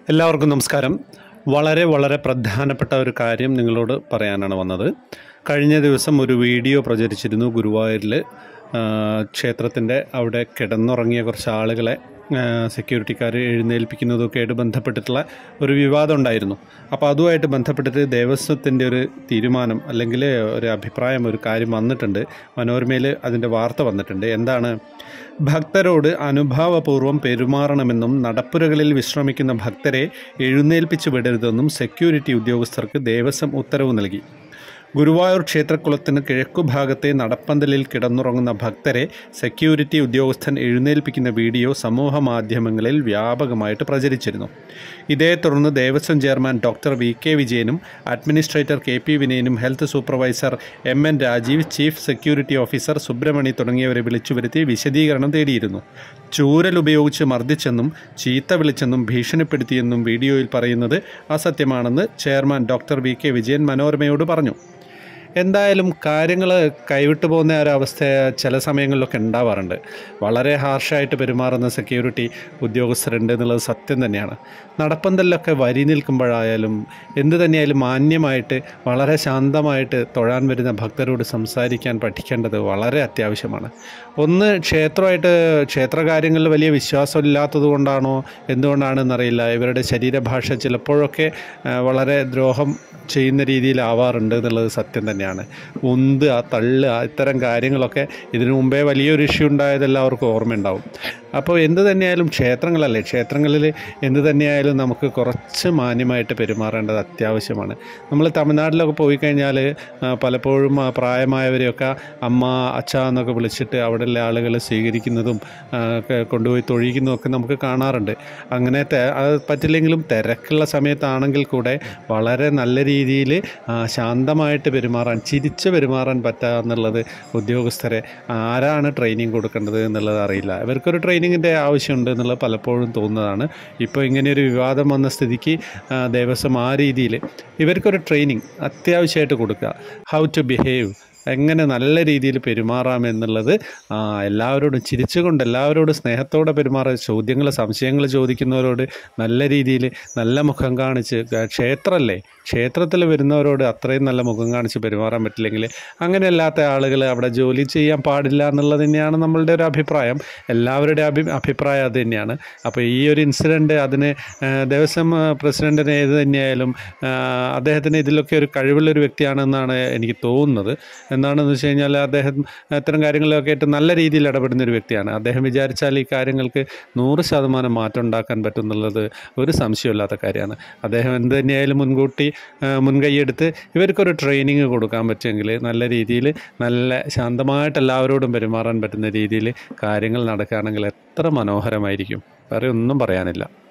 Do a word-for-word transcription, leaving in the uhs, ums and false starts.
എല്ലാവർക്കും നമസ്കാരം. വളരെ വളരെ പ്രധാനപ്പെട്ട ഒരു കാര്യം നിങ്ങളോട് പറയാനാണ് വന്നത്. കഴിഞ്ഞ ദിവസം ഒരു വീഡിയോ പ്രചരിച്ചിരുന്നു. ഗുരുവായൂരിൽ ക്ഷേത്രത്തിൻ്റെ അവിടെ കിടന്നുറങ്ങിയ കുറച്ച് ആളുകളെ സെക്യൂരിറ്റിക്കാർ എഴുന്നേൽപ്പിക്കുന്നതൊക്കെയായിട്ട് ബന്ധപ്പെട്ടിട്ടുള്ള ഒരു വിവാദം ഉണ്ടായിരുന്നു. അപ്പോൾ അതുമായിട്ട് ബന്ധപ്പെട്ടിട്ട് ദേവസ്വത്തിൻ്റെ ഒരു തീരുമാനം അല്ലെങ്കിൽ ഒരു അഭിപ്രായം, ഒരു കാര്യം വന്നിട്ടുണ്ട്. മനോരമയിൽ അതിൻ്റെ വാർത്ത വന്നിട്ടുണ്ട്. എന്താണ്? ഭക്തരോട് അനുഭാവപൂർവ്വം പെരുമാറണമെന്നും നടപ്പുരകളിൽ വിശ്രമിക്കുന്ന ഭക്തരെ എഴുന്നേൽപ്പിച്ചു വിടരുതെന്നും സെക്യൂരിറ്റി ഉദ്യോഗസ്ഥർക്ക് ദേവസ്വം ഉത്തരവ് നൽകി. ഗുരുവായൂർ ക്ഷേത്രക്കുളത്തിന് കിഴക്കുഭാഗത്തെ നടപ്പന്തലിൽ കിടന്നുറങ്ങുന്ന ഭക്തരെ സെക്യൂരിറ്റി ഉദ്യോഗസ്ഥൻ എഴുന്നേൽപ്പിക്കുന്ന വീഡിയോ സമൂഹ മാധ്യമങ്ങളിൽ വ്യാപകമായിട്ട് പ്രചരിച്ചിരുന്നു. ഇതേ തുടർന്ന് Devaswom chairman doctor V K വിജയനും അഡ്മിനിസ്ട്രേറ്റർ കെ പി വിനയനും health supervisor M N Rajeev, chief security officer Subramani തുടങ്ങിയവരെ വിളിച്ചുവരുത്തി വിശദീകരണം തേടിയിരുന്നു. ചൂരൽ ഉപയോഗിച്ച് മർദ്ദിച്ചെന്നും ചീത്ത വിളിച്ചെന്നും ഭീഷണിപ്പെടുത്തിയെന്നും വീഡിയോയിൽ പറയുന്നത് അസത്യമാണെന്ന് chairman doctor V K Vijayan മനോരമയോട് പറഞ്ഞു. എന്തായാലും കാര്യങ്ങൾ കൈവിട്ടു പോകുന്ന ഒരവസ്ഥ ചില സമയങ്ങളിലൊക്കെ ഉണ്ടാവാറുണ്ട്. വളരെ ഹാർഷായിട്ട് പെരുമാറുന്ന സെക്യൂരിറ്റി ഉദ്യോഗസ്ഥരുണ്ട് എന്നുള്ളത് സത്യം തന്നെയാണ്. നടപ്പന്തലിലൊക്കെ വരി നിൽക്കുമ്പോഴായാലും എന്ത് തന്നെയായാലും മാന്യമായിട്ട് വളരെ ശാന്തമായിട്ട് തൊഴാൻ വരുന്ന ഭക്തരോട് സംസാരിക്കാൻ പഠിക്കേണ്ടത് വളരെ അത്യാവശ്യമാണ്. ഒന്ന്, ക്ഷേത്രമായിട്ട് ക്ഷേത്രകാര്യങ്ങളിൽ വലിയ വിശ്വാസമില്ലാത്തത് കൊണ്ടാണോ എന്തുകൊണ്ടാണെന്നറിയില്ല, ഇവരുടെ ശരീരഭാഷ ചിലപ്പോഴൊക്കെ വളരെ ദ്രോഹം ചെയ്യുന്ന രീതിയിലാവാറുണ്ട് എന്നുള്ളത് സത്യം തന്നെയാണ്. ഉന്ത്, ആ തള്ള്, ഇത്തരം കാര്യങ്ങളൊക്കെ ഇതിനു മുമ്പേ വലിയൊരു ഇഷ്യൂ ഉണ്ടായത് എല്ലാവർക്കും ഓർമ്മയുണ്ടാവും. അപ്പോൾ എന്ത് തന്നെയായാലും ക്ഷേത്രങ്ങളല്ലേ, ക്ഷേത്രങ്ങളിൽ എന്ത് തന്നെയായാലും നമുക്ക് കുറച്ച് മാന്യമായിട്ട് പെരുമാറേണ്ടത് അത്യാവശ്യമാണ്. നമ്മൾ തമിഴ്നാട്ടിലൊക്കെ പോയി കഴിഞ്ഞാൽ പലപ്പോഴും പ്രായമായവരെയൊക്കെ അമ്മ, അച്ഛ എന്നൊക്കെ വിളിച്ചിട്ട് അവിടെയുള്ള ആളുകൾ സ്വീകരിക്കുന്നതും കൊണ്ടുപോയി തൊഴിക്കുന്നതൊക്കെ നമുക്ക് കാണാറുണ്ട്. അങ്ങനെ അത് പറ്റില്ലെങ്കിലും തിരക്കുള്ള സമയത്താണെങ്കിൽ കൂടെ വളരെ നല്ല രീതിയിൽ ശാന്തമായിട്ട് പെരുമാറാൻ, ചിരിച്ച് പെരുമാറാൻ പറ്റുക എന്നുള്ളത് ഉദ്യോഗസ്ഥരെ ആരാണ് ട്രെയിനിങ് കൊടുക്കേണ്ടത് എന്നുള്ളത് അറിയില്ല. ഇവർക്കൊരു ട്രെയിനിങ്ങിൻ്റെ ആവശ്യമുണ്ട് എന്നുള്ളത് പലപ്പോഴും തോന്നുന്നതാണ്. ഇപ്പോൾ ഇങ്ങനെയൊരു വിവാദം വന്ന സ്ഥിതിക്ക് ദേവസ്വം ആ രീതിയിൽ ഇവർക്കൊരു ട്രെയിനിങ് അത്യാവശ്യമായിട്ട് കൊടുക്കുക. ഹൗ ടു ബിഹേവ്, എങ്ങനെ നല്ല രീതിയിൽ പെരുമാറാമെന്നുള്ളത് എല്ലാവരോടും ചിരിച്ചുകൊണ്ട് എല്ലാവരോടും സ്നേഹത്തോടെ പെരുമാറുക. ചോദ്യങ്ങൾ, സംശയങ്ങൾ ചോദിക്കുന്നവരോട് നല്ല രീതിയിൽ നല്ല മുഖം കാണിച്ച്, ക്ഷേത്രമല്ലേ, ക്ഷേത്രത്തിൽ വരുന്നവരോട് അത്രയും നല്ല മുഖം കാണിച്ച് പെരുമാറാൻ പറ്റില്ലെങ്കിൽ അങ്ങനെയല്ലാത്ത ആളുകൾ അവിടെ ജോലി ചെയ്യാൻ പാടില്ല എന്നുള്ളത് തന്നെയാണ് നമ്മളുടെ ഒരു അഭിപ്രായം. എല്ലാവരുടെ അഭി അഭിപ്രായം അത് തന്നെയാണ്. അപ്പോൾ ഈ ഒരു ഇൻസിഡൻറ്റ് അതിന് ദേവസ്വം പ്രസിഡൻറ്റിന് ഏത് തന്നെയായാലും അദ്ദേഹത്തിന് ഇതിലൊക്കെ ഒരു കഴിവുള്ളൊരു വ്യക്തിയാണെന്നാണ് എനിക്ക് തോന്നുന്നത്. എന്താണെന്ന് വെച്ച് കഴിഞ്ഞാൽ അദ്ദേഹം ഇത്തരം കാര്യങ്ങളിലൊക്കെ ആയിട്ട് നല്ല രീതിയിൽ ഇടപെടുന്നൊരു വ്യക്തിയാണ്. അദ്ദേഹം വിചാരിച്ചാൽ ഈ കാര്യങ്ങൾക്ക് നൂറ് ശതമാനം മാറ്റം ഉണ്ടാക്കാൻ പറ്റും എന്നുള്ളത് ഒരു സംശയമില്ലാത്ത കാര്യമാണ്. അദ്ദേഹം എന്ത് തന്നെയായാലും മുൻകൂട്ടി മുൻകൈയെടുത്ത് ഇവർക്കൊരു ട്രെയിനിങ് കൊടുക്കാൻ പറ്റുമെങ്കിൽ നല്ല രീതിയിൽ നല്ല ശാന്തമായിട്ട് എല്ലാവരോടും പെരുമാറാൻ പറ്റുന്ന രീതിയിൽ കാര്യങ്ങൾ നടക്കുകയാണെങ്കിൽ എത്ര മനോഹരമായിരിക്കും. വേറെ ഒന്നും പറയാനില്ല.